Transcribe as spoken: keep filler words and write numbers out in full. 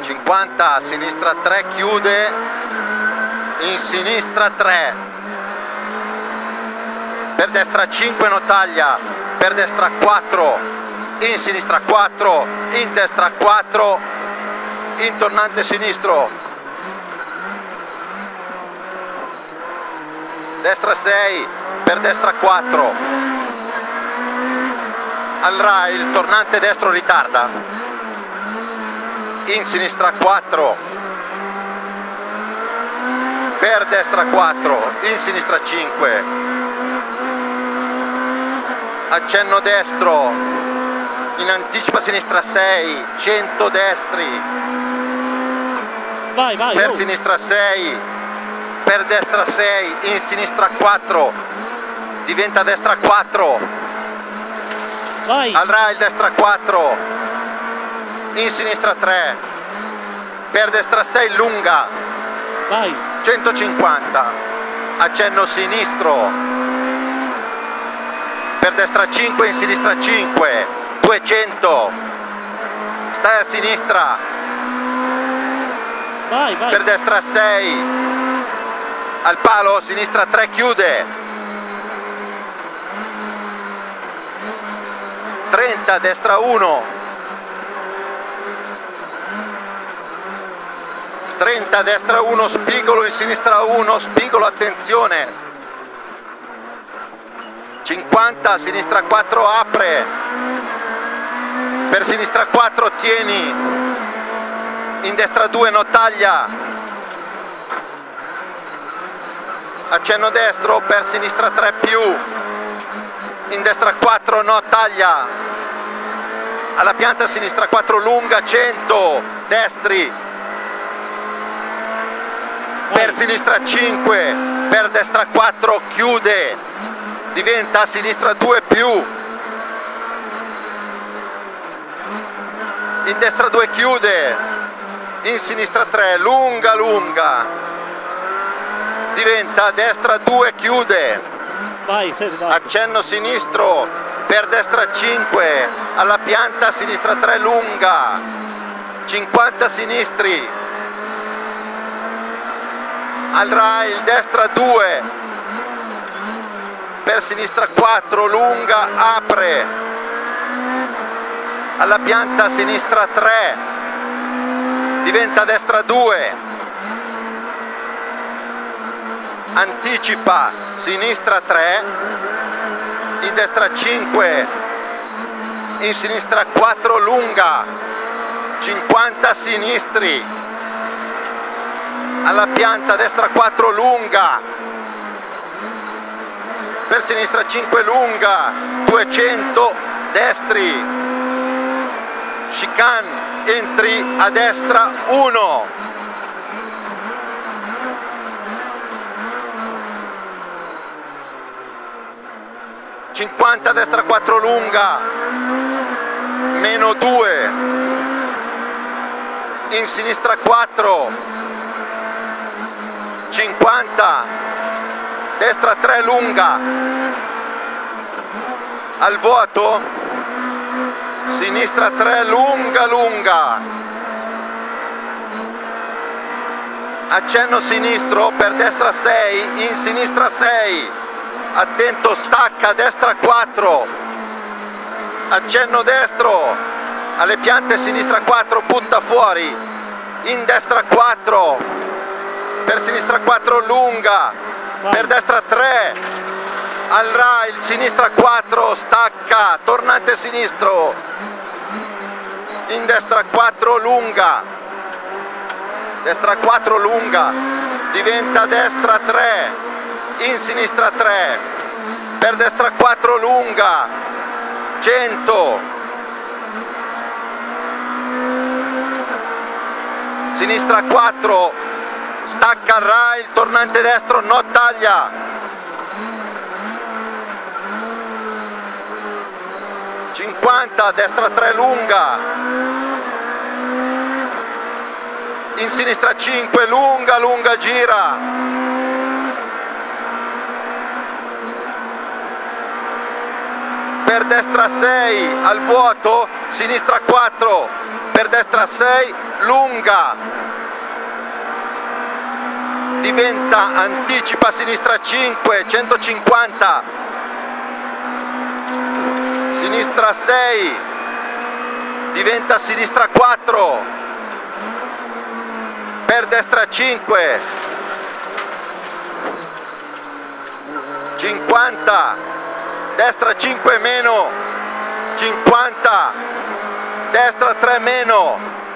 cinquanta, sinistra tre, chiude, in sinistra tre, per destra cinque, non taglia, per destra quattro, in sinistra quattro, in destra quattro, in tornante sinistro, destra sei, per destra quattro, al rail, tornante destro ritarda, in sinistra quattro, per destra quattro, in sinistra cinque, accenno destro, in anticipa sinistra sei, cento destri, vai, vai, per oh. sinistra sei, per destra sei, in sinistra quattro, diventa destra quattro, vai, al rail destra quattro, in sinistra tre, per destra sei, lunga, vai, centocinquanta, accenno sinistro, per destra cinque, in sinistra cinque, duecento, stai a sinistra, vai, vai, per destra sei, al palo, sinistra tre, chiude, trenta, destra uno, trenta, destra uno, spigolo, in sinistra uno, spigolo, attenzione, cinquanta, sinistra quattro, apre, per sinistra quattro, tieni, in destra due, no taglia, accenno destro, per sinistra tre più, in destra quattro, no taglia, alla pianta sinistra quattro, lunga, cento, destri, per sinistra cinque, per destra quattro, chiude, diventa a sinistra due più, in destra due, chiude, in sinistra tre, lunga lunga, diventa a destra due, chiude, vai, sei, vai. accenno sinistro, per destra cinque, alla pianta sinistra tre, lunga, cinquanta sinistri, al rail destra due, per sinistra quattro, lunga, apre, alla pianta sinistra tre, diventa destra due, anticipa, sinistra tre, in destra cinque, in sinistra quattro, lunga, cinquanta sinistri, alla pianta destra quattro, lunga, per sinistra cinque, lunga, duecento destri, chicane, entri a destra uno, cinquanta, destra quattro, lunga, meno due, in sinistra quattro, cinquanta, destra tre, lunga, al vuoto, sinistra tre, lunga lunga, accenno sinistro, per destra sei, in sinistra sei, attento, stacca, destra quattro, accenno destro, alle piante sinistra quattro, butta fuori, in destra quattro, per sinistra quattro, lunga, per destra tre, al rail, sinistra quattro, stacca, tornante sinistro, in destra quattro, lunga, destra quattro, lunga, diventa destra tre, in sinistra tre, per destra quattro, lunga, cento, sinistra quattro, stacca al rail, tornante destro, no taglia, cinquanta, destra tre, lunga, in sinistra cinque, lunga lunga, gira, per destra sei, al vuoto, sinistra quattro, per destra sei, lunga, diventa anticipa a sinistra cinque, centocinquanta, sinistra sei, diventa a sinistra quattro, per destra cinque, cinquanta, destra cinque meno, cinquanta, destra tre meno,